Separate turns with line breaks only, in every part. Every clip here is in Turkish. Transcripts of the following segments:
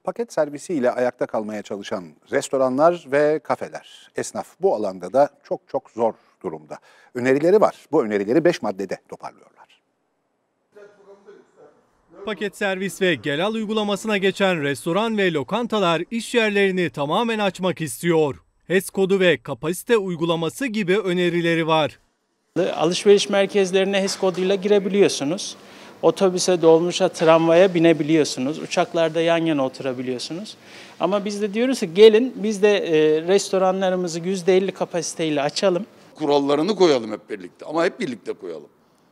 Paket servisiyle ayakta kalmaya çalışan restoranlar ve kafeler, esnaf bu alanda da çok zor durumda. Önerileri var. Bu önerileri 5 maddede toparlıyorlar.
Paket servis ve gel al uygulamasına geçen restoran ve lokantalar iş yerlerini tamamen açmak istiyor. HES kodu ve kapasite uygulaması gibi önerileri var.
Alışveriş merkezlerine HES koduyla girebiliyorsunuz. Otobüse, dolmuşa, tramvaya binebiliyorsunuz. Uçaklarda yan yana oturabiliyorsunuz. Ama biz de diyoruz ki gelin biz de restoranlarımızı %50 kapasiteyle açalım.
Kurallarını koyalım hep birlikte ama hep birlikte koyalım.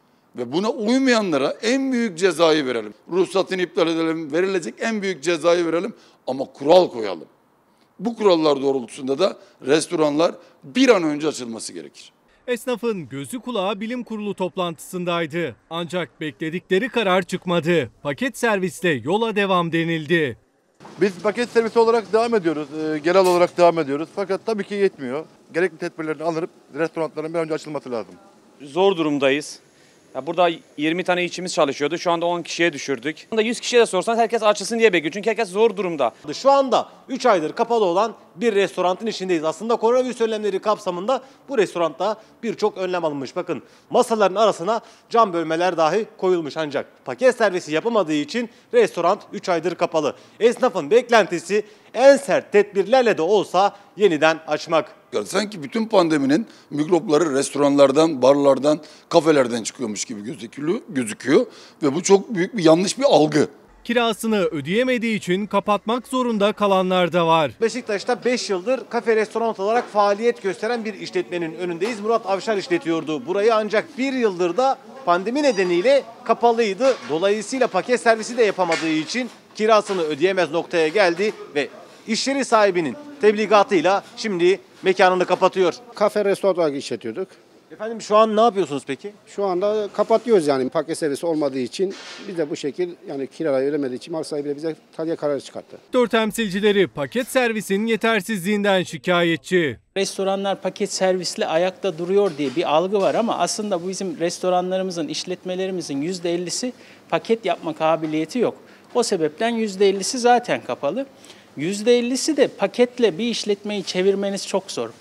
Ve buna uymayanlara en büyük cezayı verelim. Ruhsatını iptal edelim, verilecek en büyük cezayı verelim ama kural koyalım. Bu kurallar doğrultusunda da restoranlar bir an önce açılması gerekir.
Esnafın gözü kulağı bilim kurulu toplantısındaydı. Ancak bekledikleri karar çıkmadı. Paket servisle yola devam denildi.
Biz paket servisi olarak devam ediyoruz, genel olarak devam ediyoruz. Fakat tabii ki yetmiyor. Gerekli tedbirlerin alınıp restoranların bir an önce açılması lazım.
Zor durumdayız. Ya burada 20 tane işçimiz çalışıyordu. Şu anda 10 kişiye düşürdük. 100 kişiye de sorsanız herkes açılsın diye bekliyor. Çünkü herkes zor durumda.
Şu anda 3 aydır kapalı olan bir restoranın içindeyiz. Aslında koronavirüs önlemleri kapsamında bu restoranda birçok önlem alınmış. Bakın masaların arasına cam bölmeler dahi koyulmuş ancak paket servisi yapamadığı için restoran 3 aydır kapalı. Esnafın beklentisi en sert tedbirlerle de olsa yeniden açmak.
Sanki bütün pandeminin mikropları restoranlardan, barlardan, kafelerden çıkıyormuş gibi gözüküyor ve bu çok büyük bir yanlış bir algı.
Kirasını ödeyemediği için kapatmak zorunda kalanlar da var.
Beşiktaş'ta 5 yıldır kafe restoran olarak faaliyet gösteren bir işletmenin önündeyiz. Murat Avşar işletiyordu burayı ancak 1 yıldır da pandemi nedeniyle kapalıydı. Dolayısıyla paket servisi de yapamadığı için kirasını ödeyemez noktaya geldi ve iş yeri sahibinin tebligatıyla şimdi mekanını kapatıyor.
Kafe, restoran olarak işletiyorduk.
Efendim şu an ne yapıyorsunuz peki?
Şu anda kapatıyoruz yani paket servisi olmadığı için. Biz de bu şekil yani kirayı ödemediği için mal sahibi de bize tahliye kararı çıkarttı.
Sektör temsilcileri paket servisin yetersizliğinden şikayetçi.
Restoranlar paket servisle ayakta duruyor diye bir algı var ama aslında bizim restoranlarımızın, işletmelerimizin %50'si paket yapma kabiliyeti yok. O sebepten %50'si zaten kapalı. %50'si de paketle bir işletmeyi çevirmeniz çok zor.